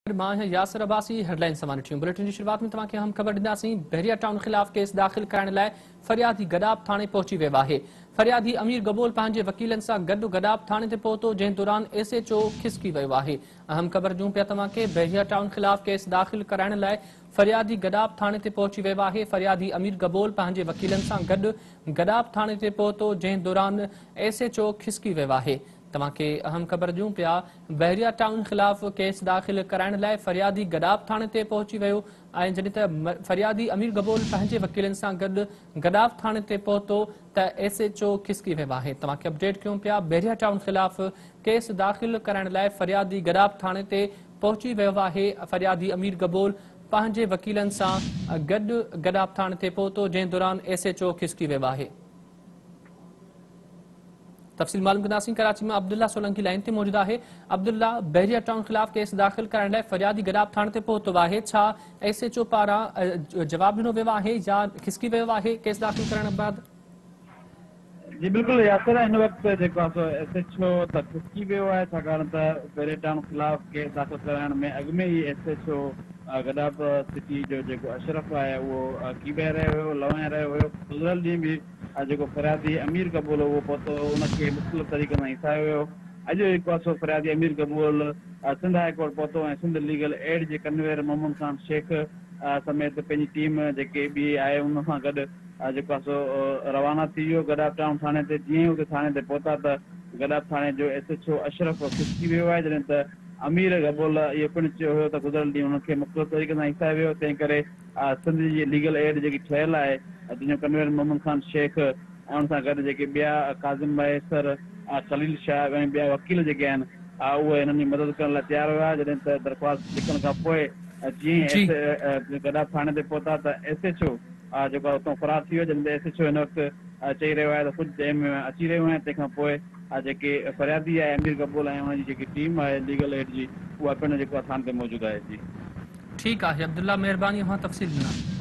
मां यासर अब्बासी हेडलाइन समान ॾिठियूं। बुलेटिन जी शुरुआत में तव्हांखे अहम ख़बर ॾींदासीं। बहरिया टाउन ख़िलाफ़ केस दाख़िल करण लाइ फरियादी गडाब थाणे पहुची वियो आहे। फरियादी अमीर गबोल पंहिंजे वकीलनि सां गॾु गडाब थाणे ते पहुतो, जंहिं दौरान SHO खिसकी वियो आहे। अहम ख़बर ॾियूं पिया तव्हांखे। बहरिया टाउन ख़िलाफ़ केस दाख़िल कराइण लाइ फरियादी गडाब थाणे ते पहुची वियो आहे। फरियादी अमीर गबोल पंहिंजे वकीलनि सां गॾु गडाब थाणे ते पहुतो, जंहिं दौरान SHO खिसकी वियो आहे। तव्हांखे अहम ख़बर ॾियूं पिया। बहरिया टाउन ख़िलाफ़ केस दाख़िल कराइण लाइ फरियादी गडाब थाणे ते पहुची वियो ऐं जॾहिं त फरियादी अमीर गबोल पंहिंजे वकीलनि सां गॾु गडाब थाणे ते पहुतो त SHO खिसकी वियो आहे। तव्हांखे अपडेट कयूं पिया। बहरिया टाउन ख़िलाफ़ केस दाख़िल कराइण लाइ फरियादी गडाब थाणे ते पहुची वियो आहे। फरियादी अमीर गबोल पंहिंजे वकीलनि सां गॾु गडाब थाणे ते पहुतो, जंहिं दौरान SHO खिसकी वियो आहे। तफ़सील मालूम कंदासीं। कराची में अब्दुल्ला सोलंकी लाइन ते मौजूद आहे। अब्दुल्ला, बहरिया टाउन ख़िलाफ़ केस दाख़िल कराइण लाइ फरियादी गडाब थाणे ते पहुतो आहे। छा SHO पारां जवाब ॾिनो वियो आहे या खिसकी वियो आहे केस दाख़िल करण बैदि? जी बिल्कुल यासर, इन वक्त SHO त खिसकी वियो आहे, छाकाणि त बहरिया टाउन ख़िलाफ़ केस दाख़िल कराइण में अॻु में ई SHO गडाब सिटी जो जेको अशरफ आहे उहो कीबे रहियो हुयो, लवाए रहियो हुयो। गुज़िरियल ॾींहुं बि जेको फरियादी अमीर कबूल उहो पहुतो, उनखे मुख़्तलिफ़ तरीक़े सां हिसायो वियो। अॼु जेको आहे सो फरियादी अमीर कबूल सिंध हाई कोर्ट पहुतो ऐं सिंध लीगल एड जे कन्वीनर मोहम्मद ख़ान शेख समेत पंहिंजी टीम जेके ॿी आहे उन सां गॾु जेको आहे सो रवाना थी वियो गडाब टाउन थाणे ते। जीअं ई उते थाणे ते पहुता त गडाब थाणे जो SHO अशरफ खिसकी वियो आहे, जॾहिं त अमीर गबोल इहो पिणु चयो हुयो त गुज़िरियल ॾींहुं हुनखे मुख़्तलिफ़ तरीक़े सां हिसायो वियो। तंहिं करे सिंध जी लीगल एड जेकी ठहियल आहे, जंहिंजो कन्वीनर मोहम्मद ख़ान शेख ऐं हुन सां गॾु जेके ॿिया काज़िम मैसर, खलील शाह ऐं ॿिया वकील जेके आहिनि उहे हिननि जी मदद करण लाइ तयारु हुआ। जॾहिं त दरख़्वास्त लिखण खां पोइ जी जीअं गडाब थाणे ते पहुता त SHO जेको आहे उतां फरार थी वियो, जॾहिं त SHO हिन वक़्तु चई रहियो आहे त कुझु टाइम में अची रहियो आहियां। तंहिंखां पोइ जेके फरियादी आहे अमीर कबूल ऐं हुनजी जेकी टीम आहे लीगल एड जी, उहा पिणु जेको आहे थाणे ते मौजूदु आहे। जी ठीकु आहे अब्दुल्ला, महिरबानी, तफ़सील ॾिना।